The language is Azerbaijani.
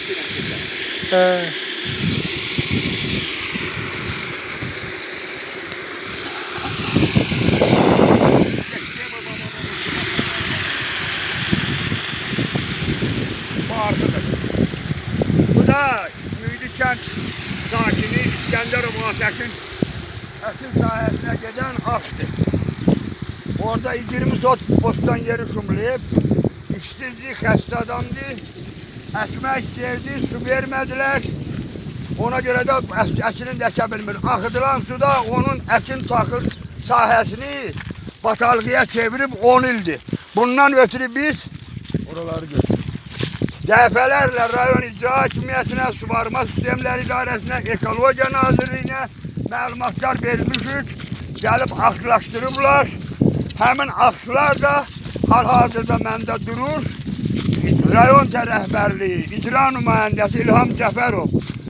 Bu da Müydü Kənd sakini İskəndərov Atəkin əkin sahəsinə gedən axdır. Orada 20 sot bostan yeri şumlayıb, işsizlik, xəstə adamdır, əkmək istəyirdi, su vermədilər. Ona görə də əkini də əkə bilmir. Axıdılan suda onun əkin taxıl sahəsini batalğıya çevirib 10 ildir. Bundan ötürü biz oraları götürürük. Dəfələrlə rayon icra hakimiyyətinə, suvarma sistemləri idarəsinə, ekologiya nazirliyinə məlumatlar vermişik. Gəlib akslaşdırıblar. Həmin akslar da hal-hazırda məndə durur. Rayon rəhbərliyi, icra nümayəndəsi İlham Cəfərov